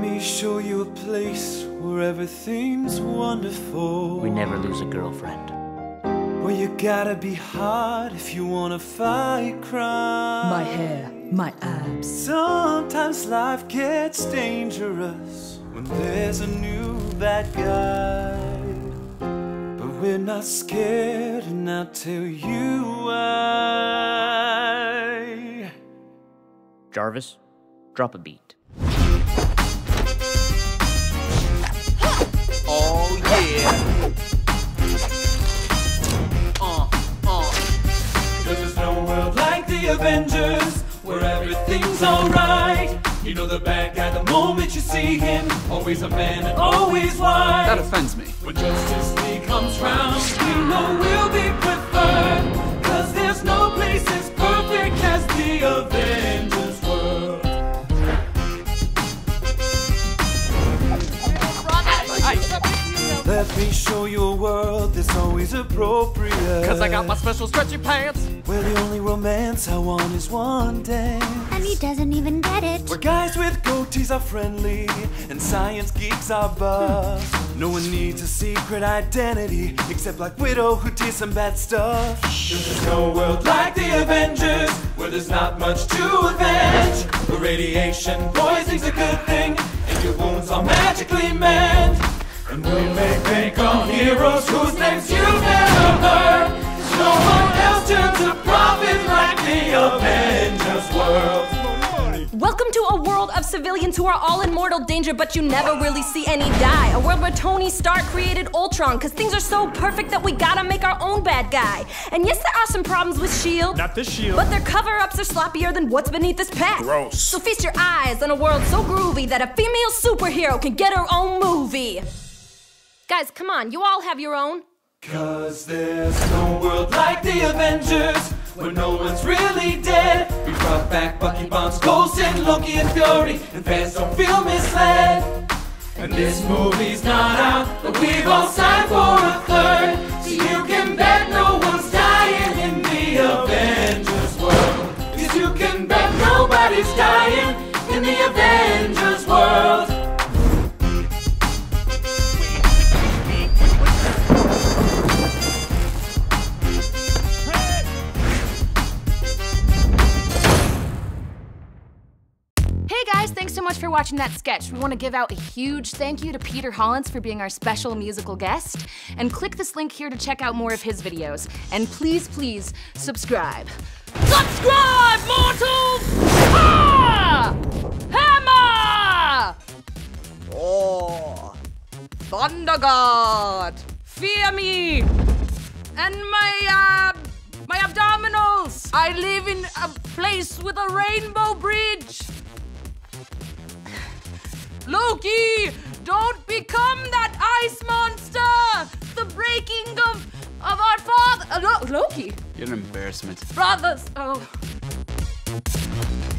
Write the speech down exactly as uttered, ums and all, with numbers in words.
me show you a place where everything's wonderful. We never lose a girlfriend. Where you gotta be hot if you wanna fight crime. My hair, my abs. Sometimes life gets dangerous when there's a new bad guy. But we're not scared, and I'll tell you why. Jarvis, drop a beat. Oh yeah. Uh, uh. There's no world like the Avengers, where everything's alright. You know the bad guy the moment you see him, always a man and always white. That offends me. When Justice League comes round, we know we'll be preferred, cause there's no place as perfect as the Avengers world. Let me show you a world that's always appropriate. Cause I got my special stretchy pants. Where the only romance I want is one dance. And he doesn't even get it. Where guys with goatees are friendly and science geeks are buff. No one needs a secret identity except Black Widow who did some bad stuff. There's no world like the Avengers, where there's not much to avenge. Where radiation poisoning's a good thing and your wounds are magically mend. And we may bank on heroes whose names you've never heard. No one else turns a profit like the Avengers world. Welcome to a world of civilians who are all in mortal danger, but you never really see any die. A world where Tony Stark created Ultron, cause things are so perfect that we gotta make our own bad guy. And yes, there are some problems with S H I E L D. Not this S H I E L D. But their cover-ups are sloppier than what's beneath this pack. Gross. So feast your eyes on a world so groovy that a female superhero can get her own movie. Guys, come on, you all have your own. Cause there's no world like the Avengers, where no one's really dead. We brought back Bucky, Barnes, Coulson, Loki, and Fury, and fans don't feel misled. And this movie's not out, but we've all signed for a third. So you can bet no one's dying in the Avengers world. Cause you can bet nobody's dying in the Avengers world. Hey guys, thanks so much for watching that sketch. We want to give out a huge thank you to Peter Hollins for being our special musical guest. And click this link here to check out more of his videos. And please, please, subscribe. Subscribe, mortals! Ah! Hammer! Oh, Thunder God! Fear me! And my, uh, my abdominals! I live in a place with a rainbow bridge! Loki! Don't become that ice monster! The breaking of of our father. Uh, Lo Loki! You're an embarrassment. Brothers! Oh.